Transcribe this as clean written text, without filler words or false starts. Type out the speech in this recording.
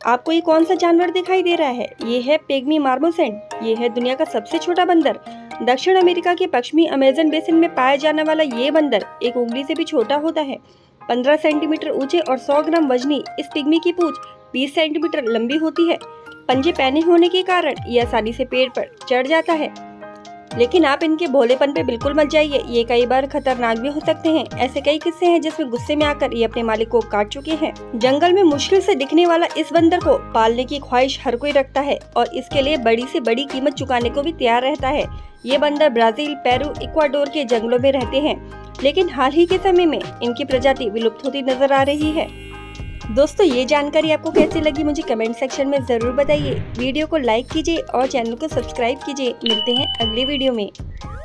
आपको ये कौन सा जानवर दिखाई दे रहा है? ये है पिग्मी मार्मोसेंट। ये है दुनिया का सबसे छोटा बंदर। दक्षिण अमेरिका के पश्चिमी अमेज़न बेसिन में पाया जाने वाला ये बंदर एक उंगली से भी छोटा होता है। 15 सेंटीमीटर ऊंचे और 100 ग्राम वजनी इस पिग्मी की पूंछ 20 सेंटीमीटर लंबी होती है। पंजे पहने होने के कारण ये आसानी से पेड़ पर चढ़ जाता है। लेकिन आप इनके भोलेपन पे बिल्कुल मत जाइए, ये कई बार खतरनाक भी हो सकते हैं। ऐसे कई किस्से हैं जिसमें गुस्से में आकर ये अपने मालिक को काट चुके हैं। जंगल में मुश्किल से दिखने वाला इस बंदर को पालने की ख्वाहिश हर कोई रखता है और इसके लिए बड़ी से बड़ी कीमत चुकाने को भी तैयार रहता है। ये बंदर ब्राजील, पेरू, इक्वाडोर के जंगलों में रहते हैं, लेकिन हाल ही के समय में इनकी प्रजाति विलुप्त होती नजर आ रही है। दोस्तों, ये जानकारी आपको कैसी लगी मुझे कमेंट सेक्शन में जरूर बताइए। वीडियो को लाइक कीजिए और चैनल को सब्सक्राइब कीजिए। मिलते हैं अगली वीडियो में।